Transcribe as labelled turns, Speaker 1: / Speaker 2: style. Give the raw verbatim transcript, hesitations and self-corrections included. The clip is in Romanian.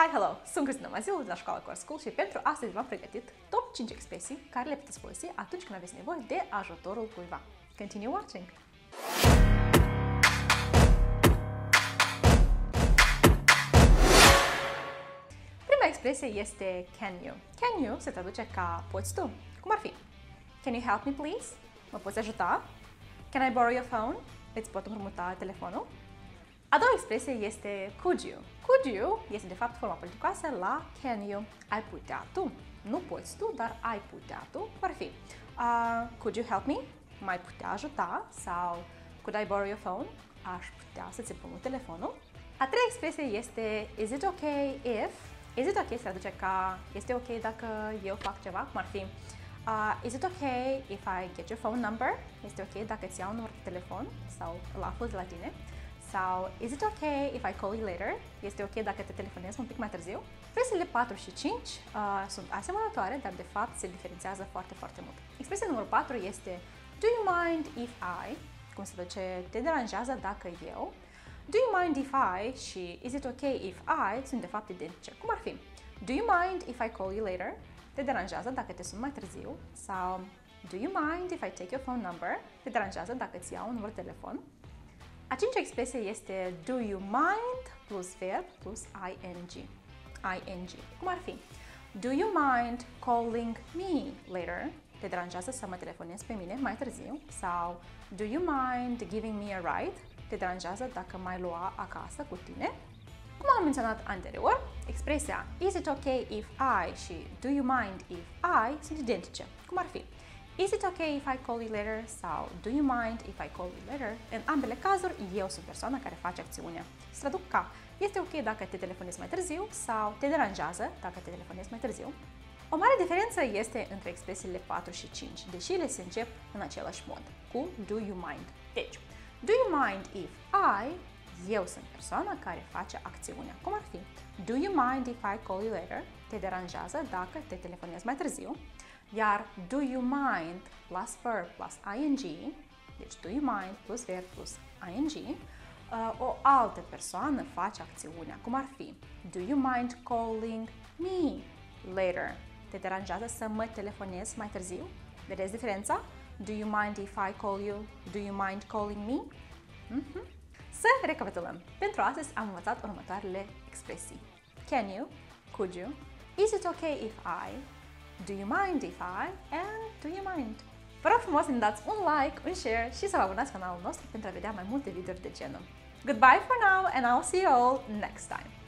Speaker 1: Hi, hello! Sunt Cristina Maziu de la școala Corect și pentru astăzi v-am pregătit top cinci expresii care le puteți folosi atunci când aveți nevoie de ajutorul cuiva. Continue watching! Prima expresie este can you. Can you se traduce ca poți tu. Cum ar fi? Can you help me please? Mă poți ajuta? Can I borrow your phone? Îți pot împrumuta telefonul? A doua expresie este could you. Could you este de fapt forma politicoasă la can you. Ai putea tu. Nu poți tu, dar ai putea tu. Cum ar fi? Uh, could you help me? M-ai putea ajuta? Sau could I borrow your phone? Aș putea să-ți împrumut telefonul. A treia expresie este is it okay if? Is it okay se traduce ca este ok dacă eu fac ceva? Cum ar fi? Uh, is it okay if I get your phone number? Este ok dacă îți iau un număr de telefon sau îl aflu de la tine? Sau is it okay if I call you later? Este ok dacă te telefonez un pic mai târziu? Expresiile patru și cinci uh, sunt asemănătoare, dar de fapt se diferențiază foarte, foarte mult. Expresia numărul patru este do you mind if I? Cum se duce, te deranjează dacă eu? Do you mind if I și is it okay if I sunt de fapt identice. Cum ar fi? Do you mind if I call you later? Te deranjează dacă te sun mai târziu? Sau do you mind if I take your phone number? Te deranjează dacă îți iau un număr de telefon? A cincea expresie este do you mind plus verb plus ing. ing. Cum ar fi? Do you mind calling me later? Te deranjează să mă telefonezi pe mine mai târziu? Sau do you mind giving me a ride? Te deranjează dacă m-ai lua acasă cu tine? Cum am menționat anterior, expresia is it okay if I și do you mind if I sunt identice. Cum ar fi? Is it okay if I call you later? Sau do you mind if I call you later? În ambele cazuri, eu sunt persoana care face acțiunea. Se traduc ca este ok dacă te telefonezi mai târziu sau te deranjează dacă te telefonezi mai târziu. O mare diferență este între expresiile patru și cinci, deși ele se încep în același mod, cu do you mind. Deci, do you mind if I, eu sunt persoana care face acțiunea. Cum ar fi? Do you mind if I call you later? Te deranjează dacă te telefonezi mai târziu? Iar do you mind plus verb plus ing, deci do you mind plus verb plus ing, uh, o altă persoană face acțiunea. Cum ar fi? Do you mind calling me later? Te deranjează să mă telefonezi mai târziu? Vedeți diferența? Do you mind if I call you? Do you mind calling me? Mm-hmm. Să recapitulăm. Pentru astăzi am învățat următoarele expresii. Can you? Could you? Is it okay if I? Do you mind if I? And do you mind? Vă rog frumos să ne dați un like, un share și să vă abonați canalul nostru pentru a vedea mai multe videouri de genul. Goodbye for now and I'll see you all next time!